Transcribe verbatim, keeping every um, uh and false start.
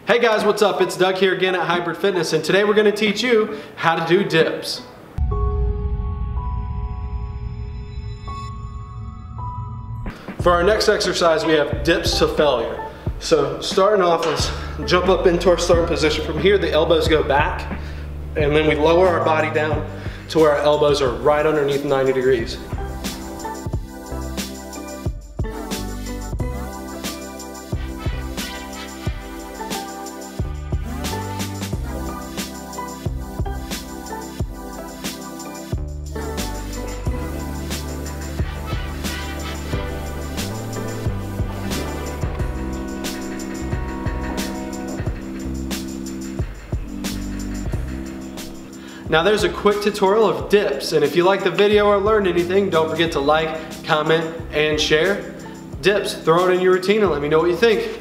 Hey guys, what's up? It's Doug here again at Hybrid Fitness, and today we're going to teach you how to do dips. For our next exercise, we have dips to failure. So starting off, let's jump up into our starting position. From here, the elbows go back, and then we lower our body down to where our elbows are right underneath ninety degrees. Now there's a quick tutorial of dips, and if you like the video or learned anything, don't forget to like, comment, and share. Dips, throw it in your routine and let me know what you think.